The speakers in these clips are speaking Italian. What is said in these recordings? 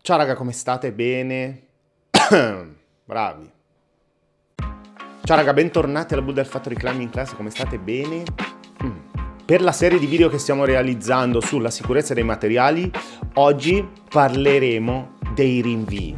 Ciao raga, come state? Bene? Bravi. Ciao raga, bentornati alla Boulder Factory Climbing Class, come state? Bene? Per la serie di video che stiamo realizzando sulla sicurezza dei materiali, oggi parleremo dei rinvii.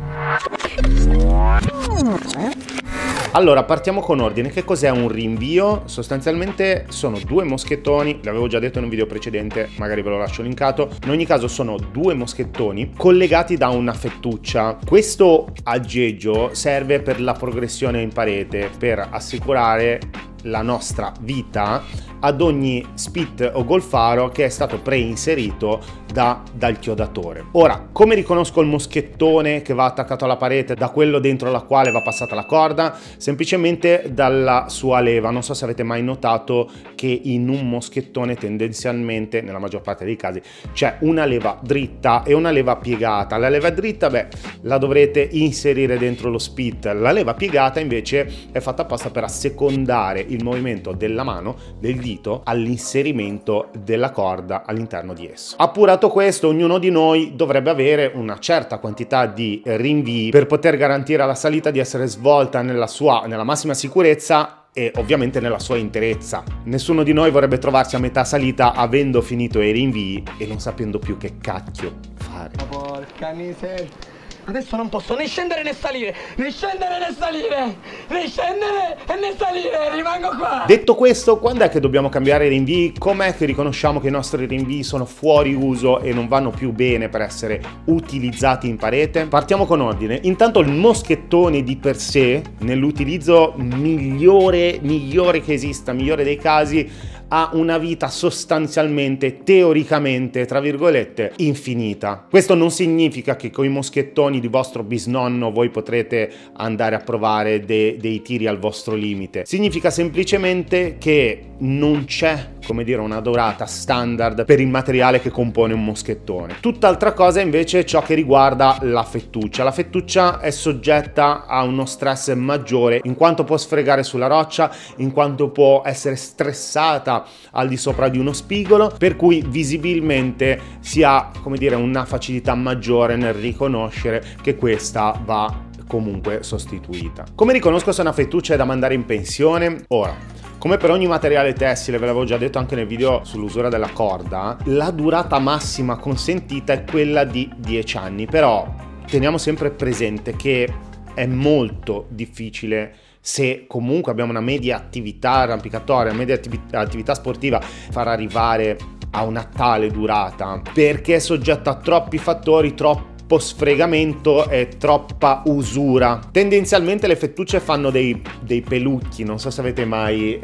Allora, partiamo con ordine. Che cos'è un rinvio? Sostanzialmente sono due moschettoni, l'avevo già detto in un video precedente, magari ve lo lascio linkato. In ogni caso sono due moschettoni collegati da una fettuccia. Questo aggeggio serve per la progressione in parete, per assicurare la nostra vita ad ogni spit o golfaro che è stato preinserito dal chiodatore. Ora, come riconosco il moschettone che va attaccato alla parete da quello dentro la quale va passata la corda? Semplicemente dalla sua leva. Non so se avete mai notato che in un moschettone tendenzialmente, nella maggior parte dei casi, c'è una leva dritta e una leva piegata. La leva dritta, la dovrete inserire dentro lo spit. La leva piegata invece è fatta apposta per assecondare il movimento della mano, del dito, all'inserimento della corda all'interno di esso. Appurato questo, ognuno di noi dovrebbe avere una certa quantità di rinvii per poter garantire alla salita di essere svolta nella massima sicurezza e ovviamente nella sua interezza. Nessuno di noi vorrebbe trovarsi a metà salita avendo finito i rinvii e non sapendo più che cacchio fare. Porca miseria. Adesso non posso né scendere né salire, né scendere né salire, né scendere e né salire, rimango qua. Detto questo, quando è che dobbiamo cambiare i rinvii? Com'è che riconosciamo che i nostri rinvii sono fuori uso e non vanno più bene per essere utilizzati in parete? Partiamo con ordine. Intanto il moschettone di per sé, nell'utilizzo migliore che esista, migliore dei casi, ha una vita sostanzialmente, teoricamente, tra virgolette, infinita. Questo non significa che con i moschettoni di vostro bisnonno voi potrete andare a provare dei tiri al vostro limite. Significa semplicemente che non c'è, come dire, una durata standard per il materiale che compone un moschettone. Tutt'altra cosa invece è ciò che riguarda la fettuccia. La fettuccia è soggetta a uno stress maggiore in quanto può sfregare sulla roccia, in quanto può essere stressata al di sopra di uno spigolo, per cui visibilmente si ha, come dire, una facilità maggiore nel riconoscere che questa va comunque sostituita. Come riconosco se una fettuccia è da mandare in pensione? Ora, come per ogni materiale tessile, ve l'avevo già detto anche nel video sull'usura della corda, la durata massima consentita è quella di 10 anni, però teniamo sempre presente che è molto difficile, se comunque abbiamo una media attività arrampicatoria, una media attività sportiva, far arrivare a una tale durata, perché è soggetta a troppi fattori, troppo sfregamento e troppa usura. Tendenzialmente le fettucce fanno dei pelucchi, non so se avete mai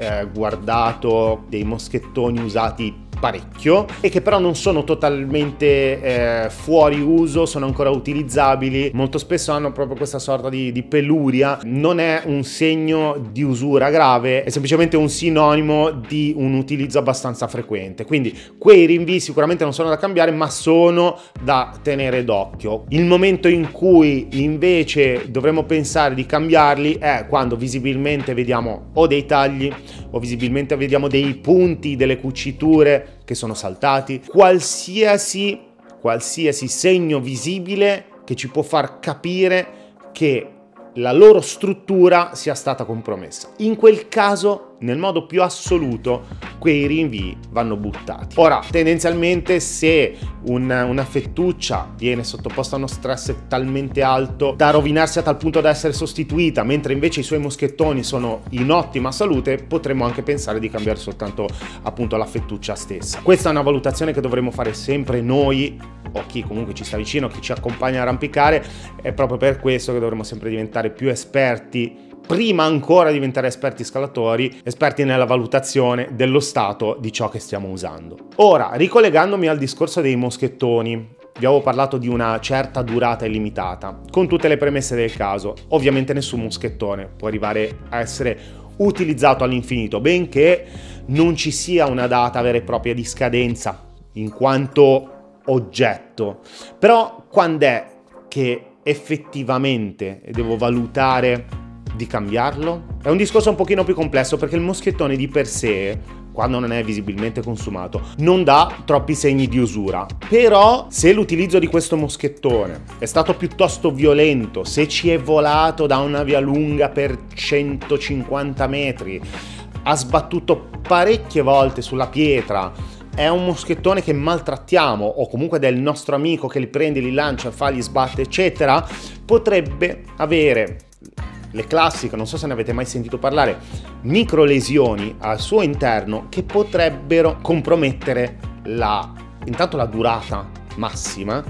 guardato dei moschettoni usati parecchio e che però non sono totalmente fuori uso, sono ancora utilizzabili, molto spesso hanno proprio questa sorta di peluria. Non è un segno di usura grave, è semplicemente un sinonimo di un utilizzo abbastanza frequente, quindi quei rinvii sicuramente non sono da cambiare, ma sono da tenere d'occhio. Il momento in cui invece dovremmo pensare di cambiarli è quando visibilmente vediamo o dei tagli o visibilmente vediamo dei punti, delle cuciture che sono saltati, qualsiasi segno visibile che ci può far capire che la loro struttura sia stata compromessa. In quel caso, nel modo più assoluto, quei rinvii vanno buttati. Ora, tendenzialmente se una fettuccia viene sottoposta a uno stress talmente alto da rovinarsi a tal punto da essere sostituita, mentre invece i suoi moschettoni sono in ottima salute, potremmo anche pensare di cambiare soltanto appunto la fettuccia stessa. Questa è una valutazione che dovremmo fare sempre noi, o chi comunque ci sta vicino, chi ci accompagna a arrampicare. È proprio per questo che dovremmo sempre diventare più esperti, prima ancora di diventare esperti scalatori, esperti nella valutazione dello stato di ciò che stiamo usando. Ora, ricollegandomi al discorso dei moschettoni, vi avevo parlato di una certa durata illimitata, con tutte le premesse del caso. Ovviamente nessun moschettone può arrivare a essere utilizzato all'infinito, benché non ci sia una data vera e propria di scadenza in quanto oggetto. Però quando è che effettivamente devo valutare di cambiarlo? È un discorso un pochino più complesso, perché il moschettone di per sé, quando non è visibilmente consumato, non dà troppi segni di usura. Però se l'utilizzo di questo moschettone è stato piuttosto violento, se ci è volato da una via lunga per 150 metri, ha sbattuto parecchie volte sulla pietra, è un moschettone che maltrattiamo o comunque del nostro amico che li prende, li lancia, fa, gli sbatte eccetera, potrebbe avere le classiche, non so se ne avete mai sentito parlare, micro lesioni al suo interno che potrebbero compromettere intanto la durata massima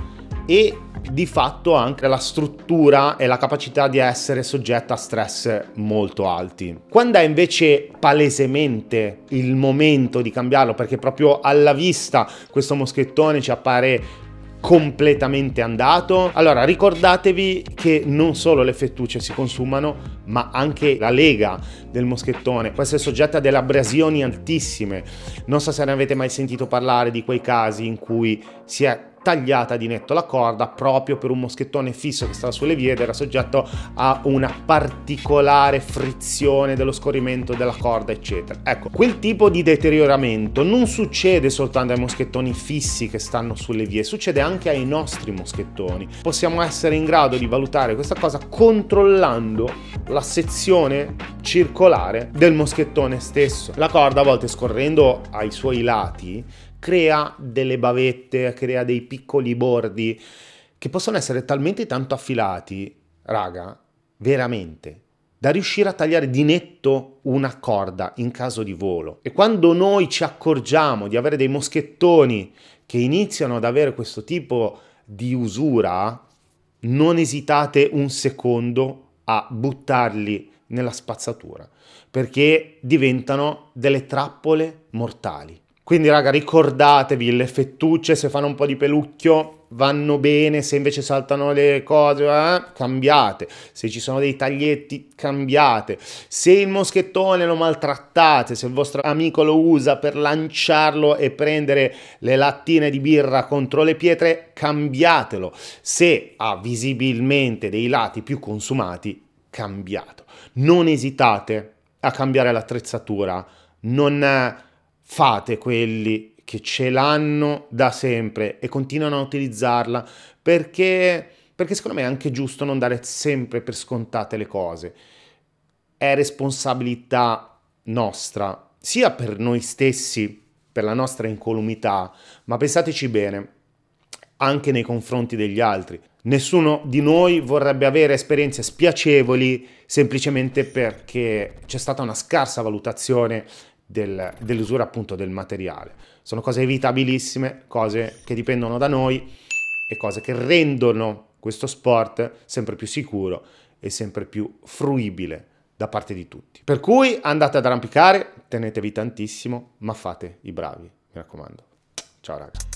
e di fatto anche la struttura e la capacità di essere soggetta a stress molto alti. Quando è invece palesemente il momento di cambiarlo, perché proprio alla vista questo moschettone ci appare completamente andato, allora ricordatevi che non solo le fettucce si consumano, ma anche la lega del moschettone può essere soggetta a delle abrasioni altissime. Non so se ne avete mai sentito parlare di quei casi in cui si è tagliata di netto la corda proprio per un moschettone fisso che stava sulle vie ed era soggetto a una particolare frizione dello scorrimento della corda eccetera. Ecco, quel tipo di deterioramento non succede soltanto ai moschettoni fissi che stanno sulle vie, succede anche ai nostri moschettoni. Possiamo essere in grado di valutare questa cosa controllando la sezione circolare del moschettone stesso. La corda a volte scorrendo ai suoi lati crea delle bavette, crea dei piccoli bordi che possono essere talmente tanto affilati, raga, veramente, da riuscire a tagliare di netto una corda in caso di volo. E quando noi ci accorgiamo di avere dei moschettoni che iniziano ad avere questo tipo di usura, non esitate un secondo a buttarli nella spazzatura, perché diventano delle trappole mortali. Quindi raga, ricordatevi, le fettucce se fanno un po' di pelucchio vanno bene, se invece saltano le cose cambiate, se ci sono dei taglietti cambiate, se il moschettone lo maltrattate, se il vostro amico lo usa per lanciarlo e prendere le lattine di birra contro le pietre, cambiatelo, se ha visibilmente dei lati più consumati, cambiato. Non esitate a cambiare l'attrezzatura, non fate quelli che ce l'hanno da sempre e continuano a utilizzarla perché secondo me è anche giusto non dare sempre per scontate le cose. È responsabilità nostra, sia per noi stessi, per la nostra incolumità, ma pensateci bene, anche nei confronti degli altri. Nessuno di noi vorrebbe avere esperienze spiacevoli semplicemente perché c'è stata una scarsa valutazione dell'usura appunto del materiale. Sono cose evitabilissime, cose che dipendono da noi e cose che rendono questo sport sempre più sicuro e sempre più fruibile da parte di tutti. Per cui andate ad arrampicare, tenetevi tantissimo, ma fate i bravi, mi raccomando. Ciao raga.